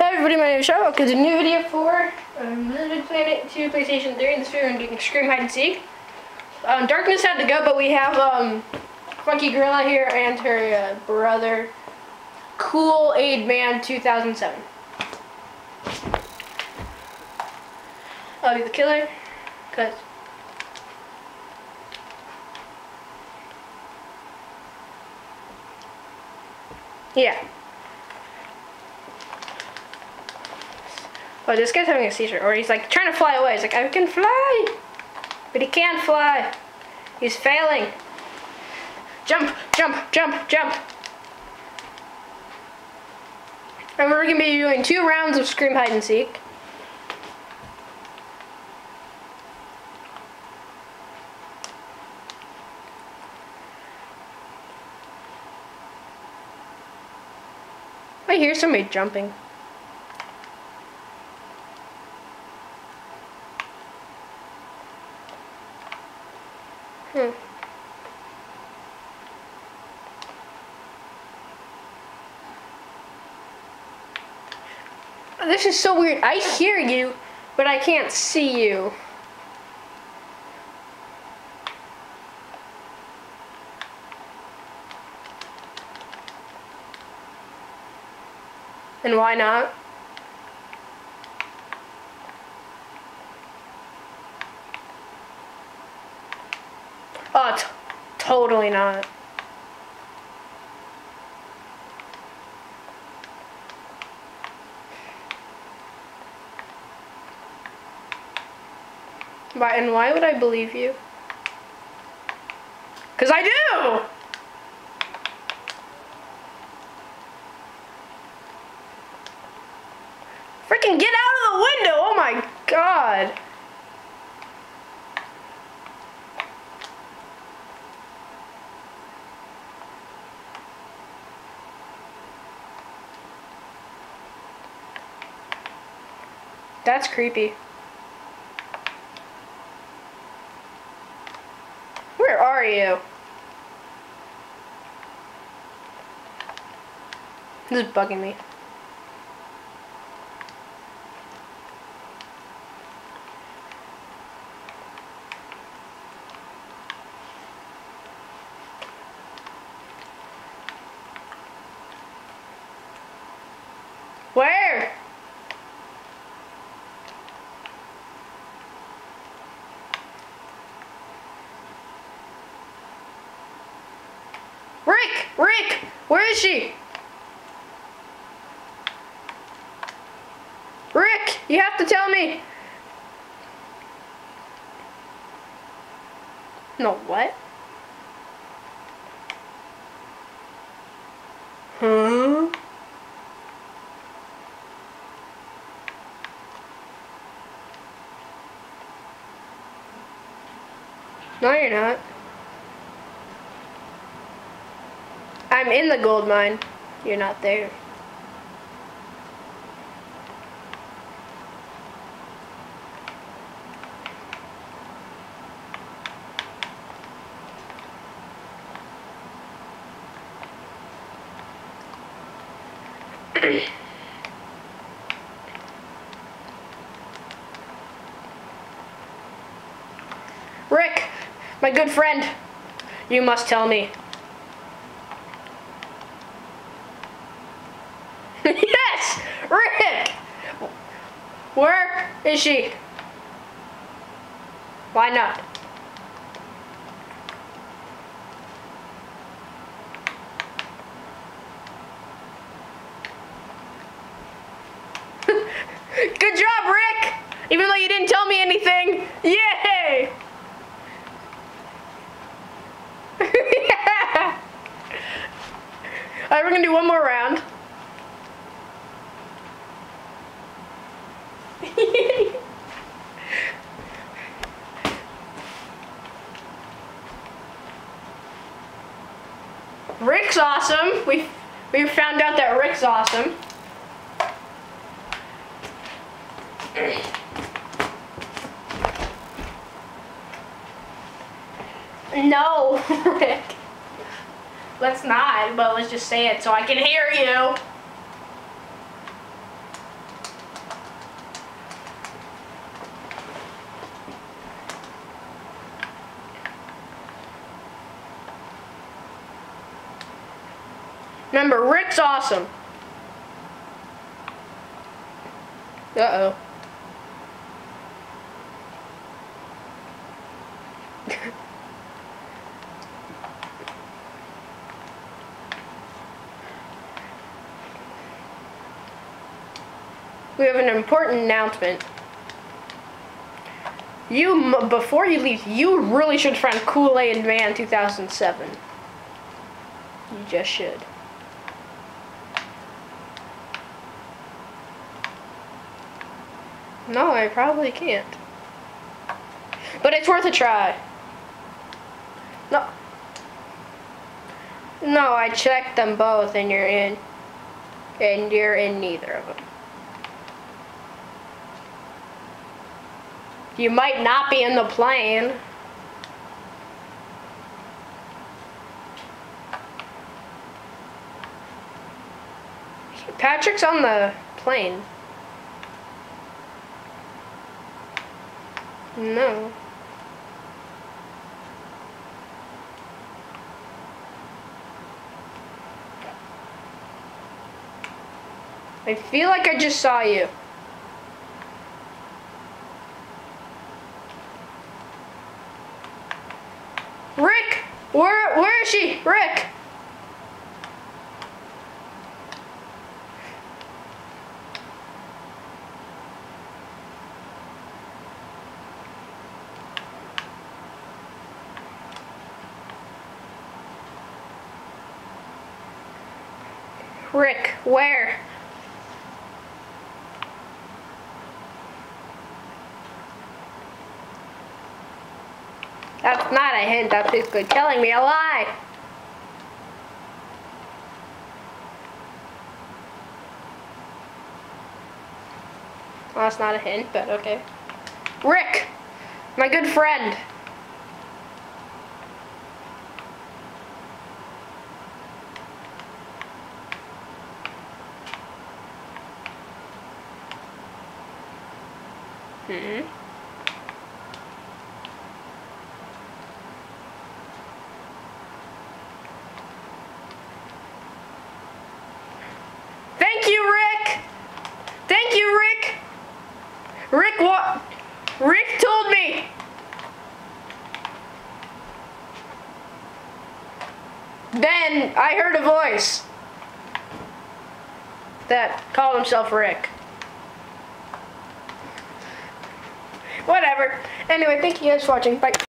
Hi everybody, my name is Sean. Welcome to a new video for Little Planet 2 PlayStation 3. In this video, we're doing Scream Hide and Seek. Darkness had to go, but we have Funky Gorilla here and her brother, Cool Aid Man 2007. I'll be the killer, cause yeah. Oh, this guy's having a seizure, or he's like trying to fly away. He's like, I can fly, but he can't fly. He's failing. Jump, jump, jump, jump. And we're gonna be doing 2 rounds of Scream Hide and Seek. I hear somebody jumping. This is so weird. I hear you, but I can't see you. And why not? Oh, totally not. And why would I believe you? 'Cause I do! Freaking get out of the window! Oh my god! That's creepy. Where are you? This is bugging me. Where? Rick! Where is she? Rick, you have to tell me. No, what? Huh? No, you're not. I'm in the gold mine. You're not there. Rick, my good friend, you must tell me. Yes! Rick! Where is she? Why not? Good job, Rick! Even though you didn't tell me anything. Yay! Yeah. Alright, we're gonna do one more round. Rick's awesome. We found out that Rick's awesome. No, Rick. Let's not, but let's just say it so I can hear you. Remember, Rick's awesome. Uh-oh. We have an important announcement. Before you leave, you really should find Kool-Aid Man 2007. You just should. No, I probably can't. But it's worth a try. No. No, I checked them both and you're in. And you're in neither of them. You might not be in the plane. Patrick's on the plane. No. I feel like I just saw you. Rick! Where is she? Rick! Rick, where? That's not a hint, that's basically telling me a lie. Well, that's not a hint, but okay. Rick, my good friend. Thank you, Rick! Thank you, Rick! Rick, what? Rick told me! Then I heard a voice that called himself Rick. Whatever. Anyway, thank you guys for watching. Bye.